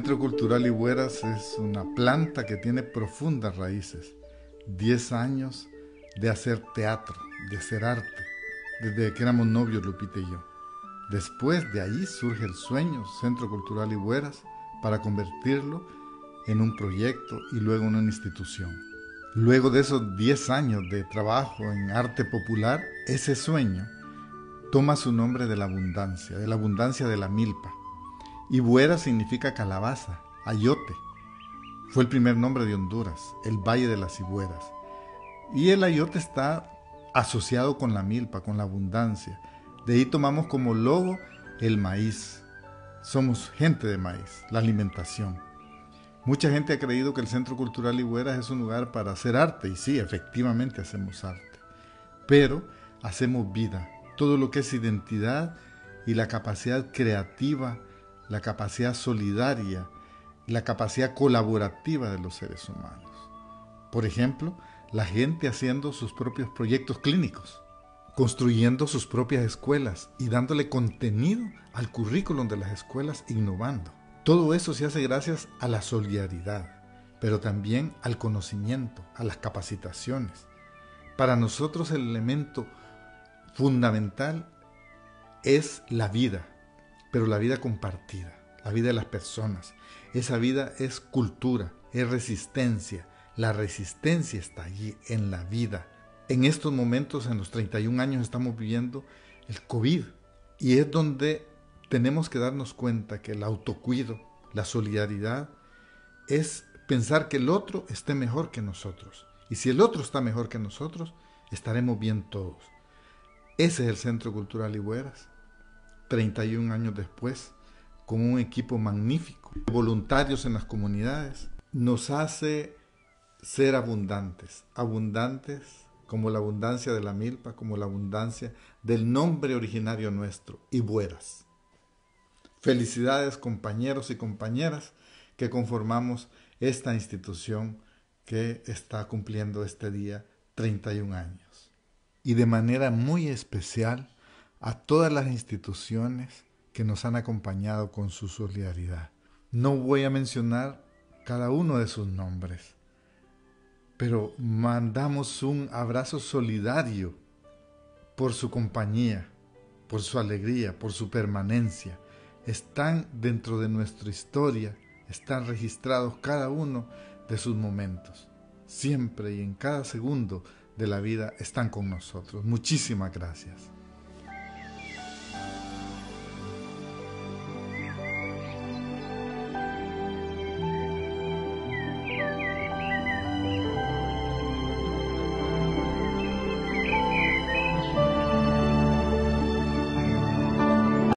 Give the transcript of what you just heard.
Centro Cultural Higueras es una planta que tiene profundas raíces. 10 años de hacer teatro, de hacer arte, desde que éramos novios Lupita y yo. Después de ahí surge el sueño Centro Cultural Higueras para convertirlo en un proyecto y luego en una institución. Luego de esos 10 años de trabajo en arte popular, ese sueño toma su nombre de la abundancia de la milpa. Higuera significa calabaza, ayote. Fue el primer nombre de Honduras, el Valle de las Higueras. Y el ayote está asociado con la milpa, con la abundancia. De ahí tomamos como logo el maíz. Somos gente de maíz, la alimentación. Mucha gente ha creído que el Centro Cultural Higueras es un lugar para hacer arte, y sí, efectivamente hacemos arte. Pero hacemos vida, todo lo que es identidad y la capacidad creativa, la capacidad solidaria, la capacidad colaborativa de los seres humanos. Por ejemplo, la gente haciendo sus propios proyectos clínicos, construyendo sus propias escuelas y dándole contenido al currículum de las escuelas, innovando. Todo eso se hace gracias a la solidaridad, pero también al conocimiento, a las capacitaciones. Para nosotros el elemento fundamental es la vida, pero la vida compartida, la vida de las personas. Esa vida es cultura, es resistencia. La resistencia está allí, en la vida. En estos momentos, en los 31 años, estamos viviendo el COVID. Y es donde tenemos que darnos cuenta que el autocuido, la solidaridad, es pensar que el otro esté mejor que nosotros. Y si el otro está mejor que nosotros, estaremos bien todos. Ese es el Centro Cultural Higueras, 31 años después, con un equipo magnífico, voluntarios en las comunidades, nos hace ser abundantes, abundantes como la abundancia de la milpa, como la abundancia del nombre originario nuestro, Higueras. Felicidades, compañeros y compañeras que conformamos esta institución que está cumpliendo este día 31 años. Y de manera muy especial a todas las instituciones que nos han acompañado con su solidaridad. No voy a mencionar cada uno de sus nombres, pero mandamos un abrazo solidario por su compañía, por su alegría, por su permanencia. Están dentro de nuestra historia, están registrados cada uno de sus momentos. Siempre y en cada segundo de la vida están con nosotros. Muchísimas gracias.